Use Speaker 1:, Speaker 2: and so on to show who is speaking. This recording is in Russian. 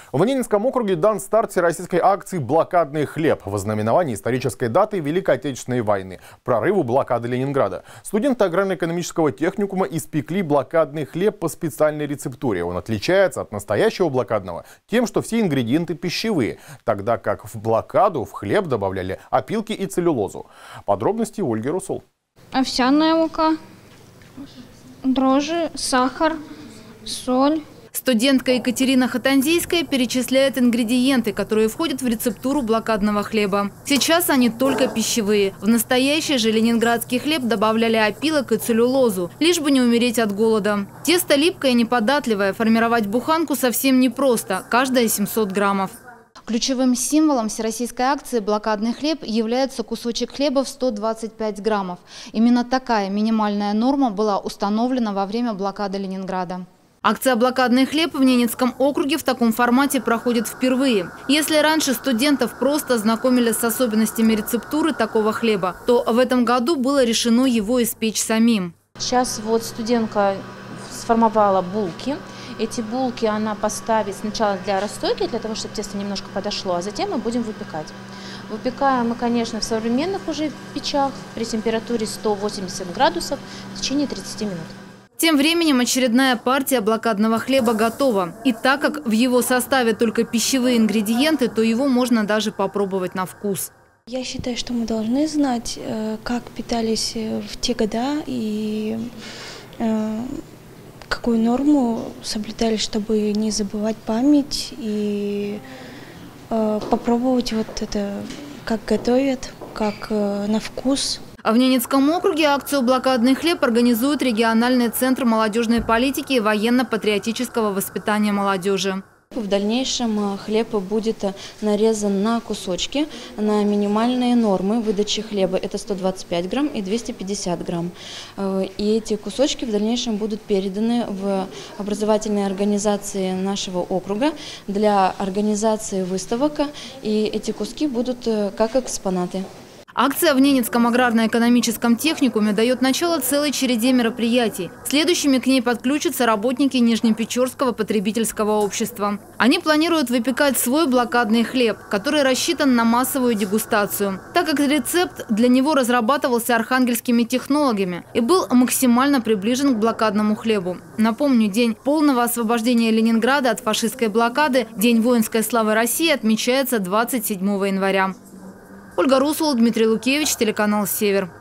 Speaker 1: В Ненецком округе дан старт всероссийской акции «Блокадный хлеб» в ознаменовании исторической даты Великой Отечественной войны – прорыву блокады Ленинграда. Студенты аграрно-экономического техникума испекли блокадный хлеб по специальной рецептуре. Он отличается от настоящего блокадного тем, что все ингредиенты пищевые, тогда как в блокаду в хлеб добавляли опилки и целлюлозу. Подробности Ольги Русул.
Speaker 2: Овсяная мука, дрожжи, сахар, соль.
Speaker 3: Студентка Екатерина Хатанзийская перечисляет ингредиенты, которые входят в рецептуру блокадного хлеба. Сейчас они только пищевые. В настоящий же ленинградский хлеб добавляли опилок и целлюлозу, лишь бы не умереть от голода. Тесто липкое и неподатливое, формировать буханку совсем непросто, каждая 700 граммов.
Speaker 4: Ключевым символом всероссийской акции «Блокадный хлеб» является кусочек хлеба в 125 граммов. Именно такая минимальная норма была установлена во время блокады Ленинграда.
Speaker 3: Акция «Блокадный хлеб» в Ненецком округе в таком формате проходит впервые. Если раньше студентов просто знакомили с особенностями рецептуры такого хлеба, то в этом году было решено его испечь самим.
Speaker 5: Сейчас вот студентка сформовала булки. Эти булки она поставит сначала для расстойки, для того, чтобы тесто немножко подошло, а затем мы будем выпекать. Выпекаем мы, конечно, в современных уже печах при температуре 180 градусов в течение 30 минут.
Speaker 3: Тем временем очередная партия блокадного хлеба готова. И так как в его составе только пищевые ингредиенты, то его можно даже попробовать на вкус.
Speaker 6: Я считаю, что мы должны знать, как питались в те года и какую норму соблюдали, чтобы не забывать память и попробовать вот это, как готовят, как на вкус.
Speaker 3: А в Ненецком округе акцию «Блокадный хлеб» организует региональный центр молодежной политики и военно-патриотического воспитания молодежи.
Speaker 7: В дальнейшем хлеб будет нарезан на кусочки, на минимальные нормы выдачи хлеба. Это 125 грамм и 250 грамм. И эти кусочки в дальнейшем будут переданы в образовательные организации нашего округа для организации выставок. И эти куски будут как экспонаты.
Speaker 3: Акция в Ненецком аграрно-экономическом техникуме дает начало целой череде мероприятий. Следующими к ней подключатся работники Нижнепечорского потребительского общества. Они планируют выпекать свой блокадный хлеб, который рассчитан на массовую дегустацию, так как рецепт для него разрабатывался архангельскими технологами и был максимально приближен к блокадному хлебу. Напомню, день полного освобождения Ленинграда от фашистской блокады, День воинской славы России, отмечается 27 января. Ольга Русул, Дмитрий Лукевич, телеканал «Север».